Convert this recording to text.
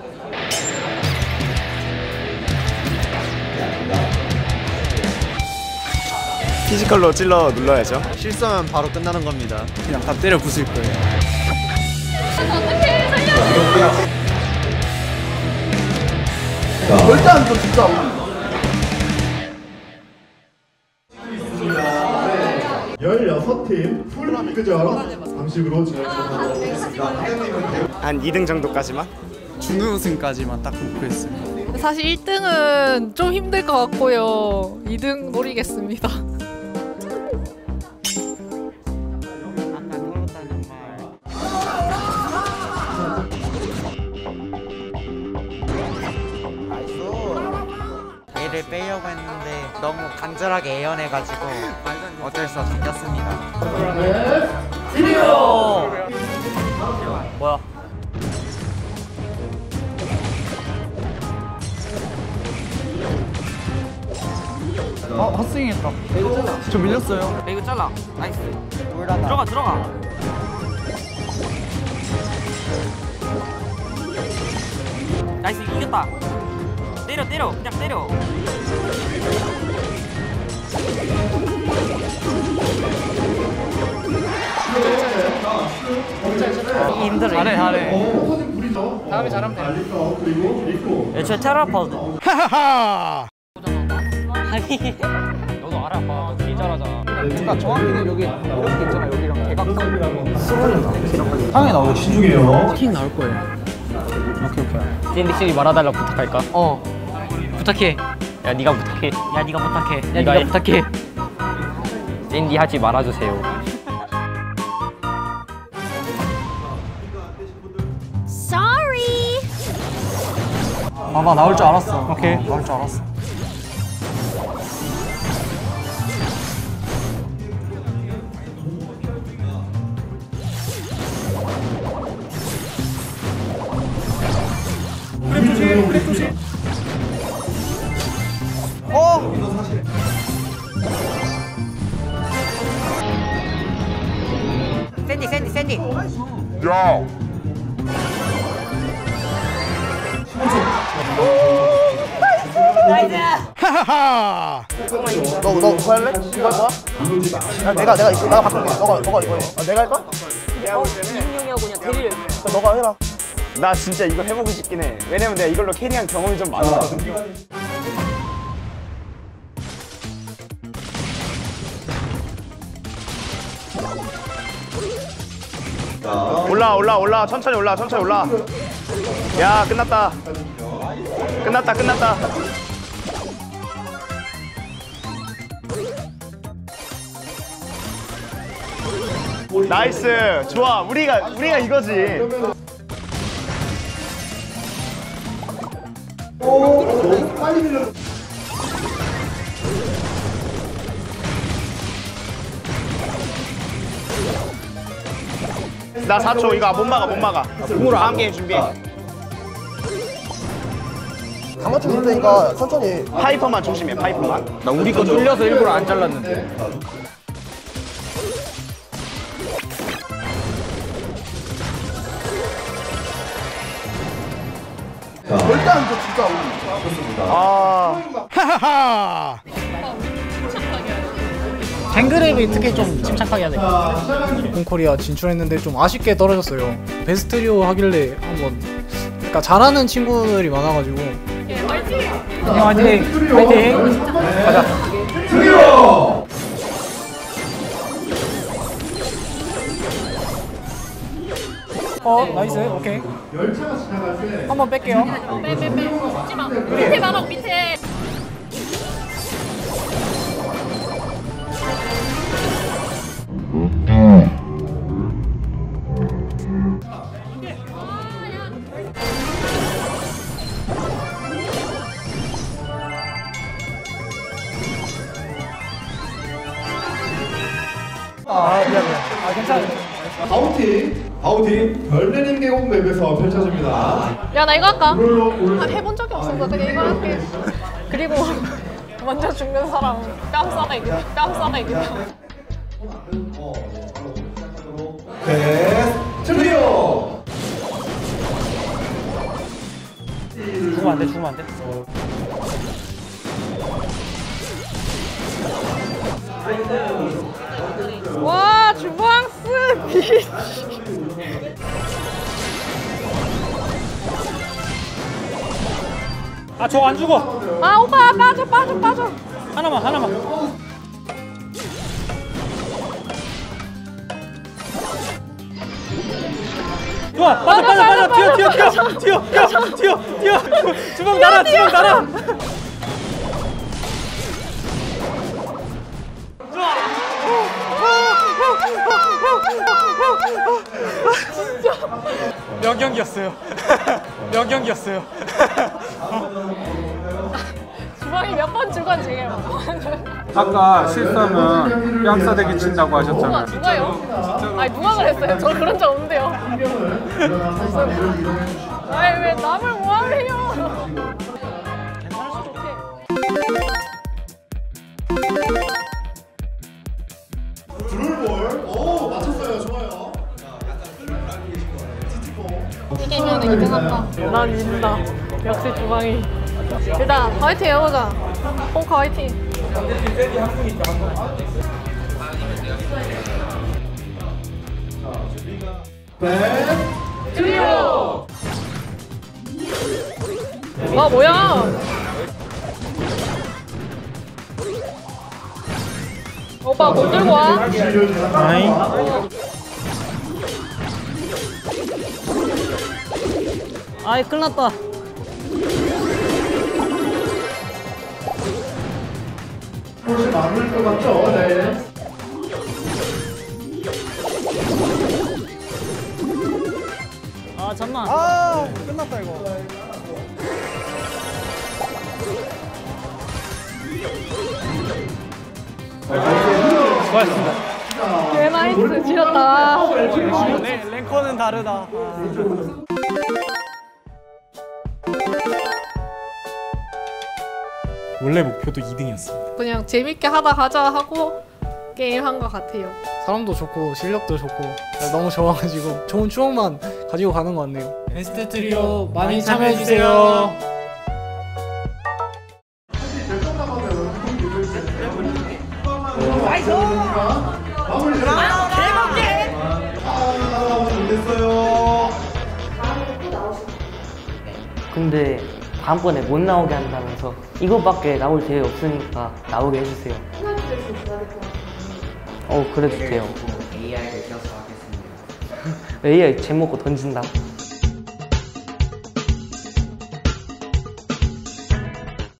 피지컬로 찔러 눌러야죠. 실수하면 바로 끝나는 겁니다. 그냥 다 때려 부술 거예요. 어떡해, 살려! 절대 안 줘, 진짜. 16팀 풀리그전 방식으로 진행하도록 하겠습니다. 한 2등 정도까지만? 준우승까지만 딱 목표했습니다. 사실 1등은 좀 힘들 것 같고요. 2등 노리겠습니다. 얘를 빼려고 했는데 너무 간절하게 애연해가지고 어쩔 수 없이 꼈습니다. 뭐야? 헛스윙했다. 저 밀렸어요. 이거 잘라. 나이스. 들어가 들어가. 나이스 이겼다. 때려 때려 그냥 때려. 힘들어. 잘해 잘해. 다음에 잘하면 돼. 그리고 리코. 애초에 테라파드. 하하하! 아니 너도 알아. 너 되게 잘하잖아. 그러니까 정확히는 여기 이렇게 있잖아. 여기랑 대각선. 상에 나오고 신중해요. 킥 나올 거예요. 샌디씨 말아달라 부탁할까? 부탁해. 야 네가 부탁해. 야 네가 부탁해. 야 네가 부탁해. 샌디 하지 말아주세요. Sorry. 봐봐 나올 줄 알았어. 오케이. 나올 줄 알았어. 샌디. 야! 하하하! 너 할래? 이거 할 거야? 야, 내가 바꿀게. 너가 이거 해. 내가 할까? 이민용이하고 그냥 대리를. 너가 해라. 나 진짜 이거 해보고 싶긴 해. 왜냐면 내가 이걸로 캐리한 경험이 좀 많아가지고. 올라. 천천히 올라. 야, 끝났다. 나이스. 좋아. 우리가 이거지. 나 4초. 이거 못 막아. 다음 게임 준비해. 다 맞추면 되니까 천천히. 파이퍼만 조심해. 파이퍼만. 나 우리 거 뚫려서 일부러 안 잘랐는데. 절대 안 줘, 진짜. 하하하! 뱅그랩이 특히 좀 침착하게 해야 돼. 콘코리아 진출했는데 좀 아쉽게 떨어졌어요. 베스트리오 하길래 한번 그러니까 잘하는 친구들이 많아가지고. 화이팅. 가자. 드디어 나이스. 오케이. 열차가 지나갈 때 한번 뺄게요. 빼. 죽지 마. 밑에 말아, 밑에. 미안해. 괜찮아. 바우팀 별내림 계곡 맵에서 펼쳐집니다. 야, 나 이거 할까? 해본 적이 없어서 그냥 이거 할게. 그리고 먼저 죽는 사람 뺨 싸다 이겨. 베스트 트리오. 죽으면 안 돼, 죽으면 안 돼. 와 주방스 비치. 아, 저 안 죽어. 아 오빠 빠져. 하나만. 좋아, 빠져. 튀어. 주먹 날아. 명경기였어요. 주방이 몇 번 죽었지 이게. 아까 실수하면 뺨싸대기 친다고 하셨잖아요. 누가요? 아니 누가 그랬어요? 저 그런 적 없는데요. 아니 왜 남을 모함해요? 괜찮을 수도 없게. 드롤볼. 오, 맞췄어요. 좋아요. 이기면 2등한다. 난 민다. 역시 주방이. 일단 화이팅 해보자. 홍카 화이팅. 트리오. 아 뭐야? 오빠 못 들고 와. 아이, 끝났다. 혹시 많을 것 같죠? 네. 아, 잠만. 아 끝났다 이거. 수고하셨습니다. 개나이스 지렸다. 랭커는 다르다. 원래 목표도 2등이었습니다. 그냥 재밌게 하다 가자 하고 게임 한 것 같아요. 사람도 좋고 실력도 좋고 너무 좋아가지고 좋은 추억만 가지고 가는 것 같네요. 베스트 트리오 많이 참여해주세요. 근데 다음번에 못 나오게 한다면서 이거밖에 나올 기회 없으니까 나오게 해주세요. 그래도 돼요. AI를 껴서 하겠습니다. AI 제목고 던진다.